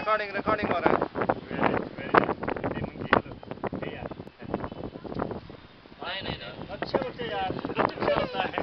Recording हो रहा है। अच्छे होते यार, अच्छा होता है।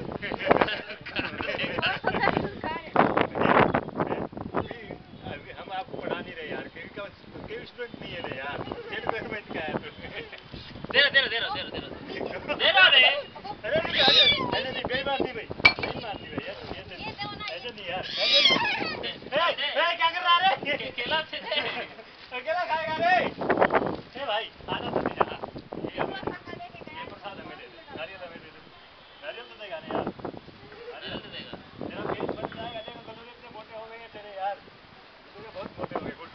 अभी हम आपको पढ़ा नहीं रहे यार, कोई स्टूडेंट नहीं है रे यार, स्टेट गवर्नमेंट का है। दे रहा रे। अरे नहीं बेईमानी भाई, बेईमानी भाई यार, ऐसे नहीं यार। क्या कर रहा रे? केला खाएगा रे? ए भाई आना तो नहीं जहाँ। ये प्रसाद हमें दे दे, नारियल हमें दे दे। नारियल तो देगा ना यार, नारियल तो देगा। तेरा पेट बन जाएगा, देखो कल इतने मोटे हो गए तेरे यार, बहुत मोटे हो गए।